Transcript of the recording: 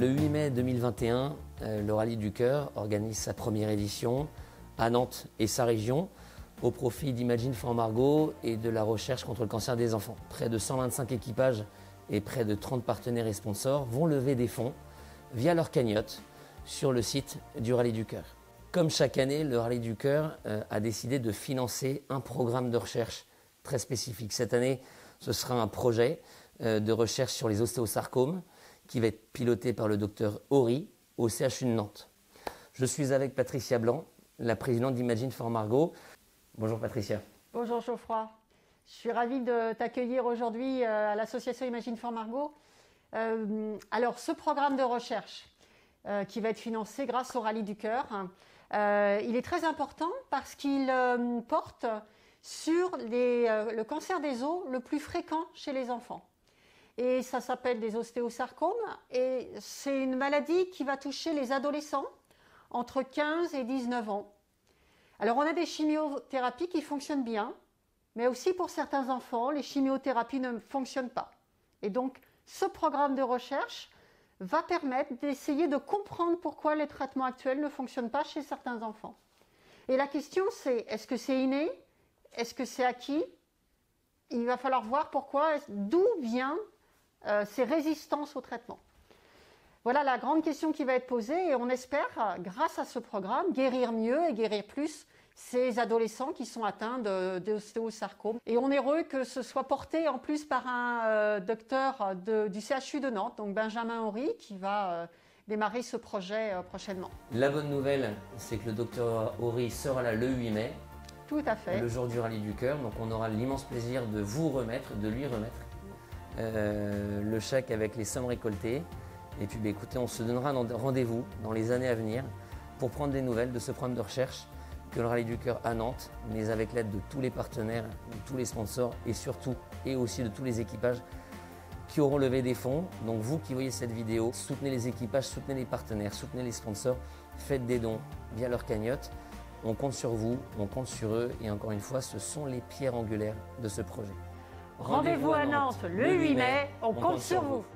Le 8 mai 2021, le Rallye du Cœur organise sa première édition à Nantes et sa région au profit d'Imagine for Margot et de la recherche contre le cancer des enfants. Près de 125 équipages et près de 30 partenaires et sponsors vont lever des fonds via leur cagnotte sur le site du Rallye du Cœur. Comme chaque année, le Rallye du Cœur a décidé de financer un programme de recherche très spécifique. Cette année, ce sera un projet de recherche sur les ostéosarcomes qui va être piloté par le docteur Horry au CHU de Nantes. Je suis avec Patricia Blanc, la présidente d'Imagine for Margot. Bonjour Patricia. Bonjour Geoffroy. Je suis ravie de t'accueillir aujourd'hui à l'association Imagine for Margot. Alors, ce programme de recherche qui va être financé grâce au Rallye du Cœur, il est très important parce qu'il porte sur le cancer des os le plus fréquent chez les enfants. Et ça s'appelle des ostéosarcomes et c'est une maladie qui va toucher les adolescents entre 15 et 19 ans. Alors on a des chimiothérapies qui fonctionnent bien, mais aussi pour certains enfants, les chimiothérapies ne fonctionnent pas. Et donc ce programme de recherche va permettre d'essayer de comprendre pourquoi les traitements actuels ne fonctionnent pas chez certains enfants. Et la question c'est, est-ce que c'est inné? Est-ce que c'est acquis? Il va falloir voir d'où vient ces résistances au traitement. Voilà la grande question qui va être posée et on espère, grâce à ce programme, guérir mieux et guérir plus ces adolescents qui sont atteints d'ostéosarcome. Et on est heureux que ce soit porté en plus par un docteur du CHU de Nantes, donc Benjamin Horry, qui va démarrer ce projet prochainement. La bonne nouvelle, c'est que le docteur Horry sera là le 8 mai. Tout à fait. Le jour du Rallye du Cœur, donc on aura l'immense plaisir de lui remettre le chèque avec les sommes récoltées. Et puis écoutez, on se donnera rendez-vous dans les années à venir pour prendre des nouvelles de ce programme de recherche que le Rallye du Cœur à Nantes, mais avec l'aide de tous les partenaires, de tous les sponsors et surtout et aussi de tous les équipages qui auront levé des fonds. Donc vous qui voyez cette vidéo, soutenez les équipages, soutenez les partenaires, soutenez les sponsors, faites des dons via leur cagnotte. On compte sur vous, on compte sur eux et encore une fois, ce sont les pierres angulaires de ce projet. Rendez-vous à Nantes le 8 mai, on compte sur vous.